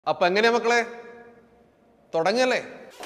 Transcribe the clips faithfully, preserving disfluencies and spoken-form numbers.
അപ്പൊ എങ്ങനെയാ മക്കളെ തുടങ്ങല്ലേ?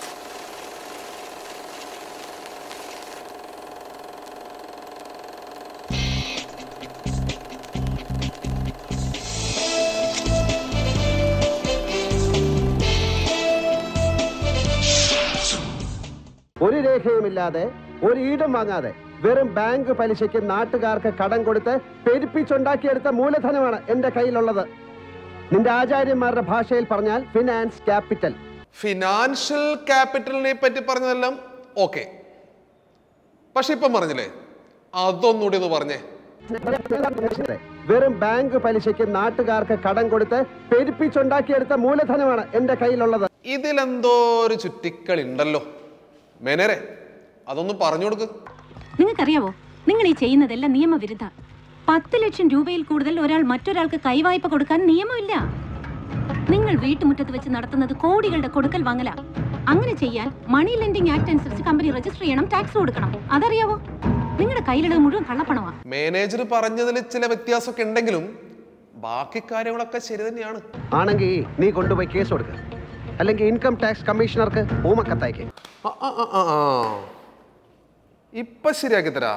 ഒരു രേഖയുമില്ലാതെ ഒരു ഈടും വാങ്ങാതെ വെറും ബാങ്ക് പലിശയ്ക്ക് നാട്ടുകാർക്ക് കടം കൊടുത്ത് പെരുപ്പിച്ചുണ്ടാക്കിയെടുത്ത മൂലധനമാണ് എന്റെ കയ്യിലുള്ളത്. നിന്റെ ആചാര്യന്മാരുടെ ഭാഷയിൽ പറഞ്ഞാൽ ഫിനാൻസ് ക്യാപിറ്റൽ. ഫിനാൻഷ്യൽ ക്യാപിറ്റലിനെ പറ്റി പറഞ്ഞതെല്ലാം ഓക്കെ, പക്ഷെ ഇപ്പം പറഞ്ഞില്ലേ, അതൊന്നുകൂടി ഒന്ന് പറഞ്ഞേ. വെറും ബാങ്ക് പലിശയ്ക്ക് നാട്ടുകാർക്ക് കടം കൊടുത്ത് പെരുപ്പിച്ചുണ്ടാക്കിയെടുത്ത മൂലധനമാണ് എന്റെ കയ്യിലുള്ളത്. ഇതിലെന്തോ ഒരു ചുറ്റിക്കളി ഉണ്ടല്ലോ. മേനേരെ, അതൊന്ന് പറഞ്ഞു കൊടുക്ക്. നിങ്ങൾക്കറിയാവോ, നിങ്ങൾ ഈ ചെയ്യുന്നതെല്ലാം നിയമവിരുദ്ധ. പത്ത് ലക്ഷം രൂപയിൽ കൂടുതൽ ഒരാൾ മറ്റൊരാൾക്ക് കൈവായ്പ കൊടുക്കാൻ നിയമമില്ല. നിങ്ങൾ വീട്ടുമുറ്റത്ത് വെച്ച് നടത്തുന്നത് കോടികളുടെ കൊടുക്കൽ വാങ്ങല. അങ്ങനെ ചെയ്യാൻ മണി ലെൻഡിംഗ് ആക്ട് അനുസരിച്ച് കമ്പനി രജിസ്റ്റർ ചെയ്യണം, ടാക്സ് കൊടുക്കണം. അതറിയാവോ? നിങ്ങളുടെ കയ്യിലുള്ളത് മുഴുവൻ കള്ളപ്പണമാ. മാനേജർ പറഞ്ഞതിൽ ചില വ്യത്യാസമൊക്കെ ഉണ്ടെങ്കിലും ബാക്കി കാര്യങ്ങളൊക്കെ ശരി തന്നെയാണ്. ആണെങ്കിൽ നീ കൊണ്ടുപോയി കേസ് കൊടുക്കുക, അല്ലെങ്കിൽ ഇൻകം ടാക്സ് കമ്മീഷണർക്ക് ഊമക്കത്തയക്ക്. ഇപ്പൊ ശരിയാക്കി തരാ.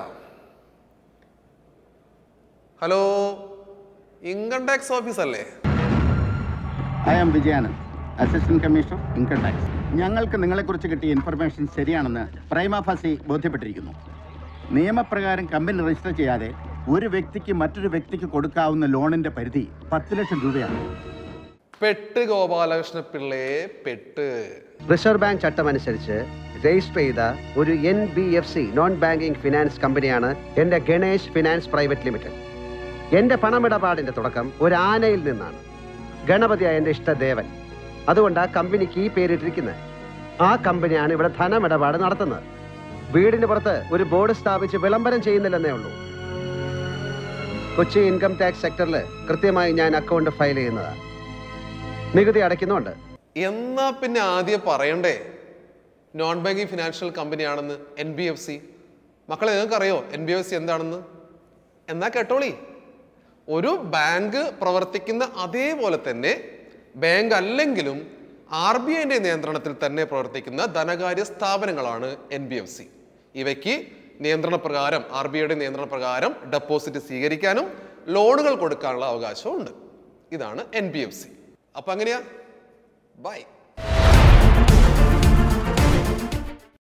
ഹലോ, ഇൻകം ടാക്സ് ഓഫീസ് അല്ലേ? I am Vijayanand, assistant commissioner income tax. ഞങ്ങൾക്ക് നിങ്ങളെക്കുറിച്ച് കിട്ടിയ ഇൻഫർമേഷൻ ശരിയാണെന്ന് പ്രൈമ ഫാസി ബോധ്യപ്പെട്ടിരിക്കുന്നു. നിയമപ്രകാരം കമ്പനി രജിസ്റ്റർ ചെയ്യാതെ ഒരു വ്യക്തിക്ക് മറ്റൊരു വ്യക്തിക്ക് കൊടുക്കാവുന്ന ലോണിന്റെ പരിധി പത്ത് ലക്ഷം രൂപയാണ്. പെട്ട് ഗോപാലകൃഷ്ണ പിള്ളയെ പെട്ട്. റിസർവ് ബാങ്ക് ചട്ടമനുസരിച്ച് രജിസ്റ്റർ ചെയ്ത ഒരു N B F C non banking finance കമ്പനിയാണ് എന്റെ ഗണേഷ് ഫിനാൻസ് പ്രൈവറ്റ് ലിമിറ്റഡ്. എന്റെ പണമിടപാടിന്റെ തുടക്കം ഒരു ആനയിൽ നിന്നാണ്. ഗണപതിയായ എന്റെ ഇഷ്ടദേവൻ. അതുകൊണ്ട് ആ കമ്പനിക്ക് ഈ പേരിട്ടിരിക്കുന്നത്. ആ കമ്പനിയാണ് ഇവിടെ ധനമിടപാട് നടത്തുന്നത്. വീടിന് പുറത്ത് ഒരു ബോർഡ് സ്ഥാപിച്ച് വിളംബരം ചെയ്യുന്നില്ലെന്നേ ഉള്ളൂ. കൊച്ചി ഇൻകം ടാക്സ് സെക്ടറിൽ കൃത്യമായി ഞാൻ അക്കൗണ്ട് ഫയൽ ചെയ്യുന്നതാണ്. നികുതി അടയ്ക്കുന്നുണ്ട്. എന്നാ പിന്നെ ആദ്യം പറയണ്ടേ നോൺ ബാങ്കിങ് ഫിനാൻഷ്യൽ കമ്പനിയാണെന്ന് എൻ ബി എഫ് സി? മക്കളെ, നിങ്ങൾക്കറിയോ എൻ ബി എഫ് സി എന്താണെന്ന്? എന്നാ കേട്ടോളി. ഒരു ബാങ്ക് പ്രവർത്തിക്കുന്ന അതേപോലെ തന്നെ ബാങ്ക് അല്ലെങ്കിലും ആർ ബി ഐന്റെ നിയന്ത്രണത്തിൽ തന്നെ പ്രവർത്തിക്കുന്ന ധനകാര്യ സ്ഥാപനങ്ങളാണ് എൻ ബി എഫ് സി. ഇവയ്ക്ക് നിയന്ത്രണ പ്രകാരം ആർ ബി ഐയുടെ നിയന്ത്രണ പ്രകാരം ഡെപ്പോസിറ്റ് സ്വീകരിക്കാനും ലോണുകൾ കൊടുക്കാനുള്ള അവകാശവും ഉണ്ട്. ഇതാണ് എൻ ബി എഫ് സി. അപ്പൊ അങ്ങനെയാ, ബൈ.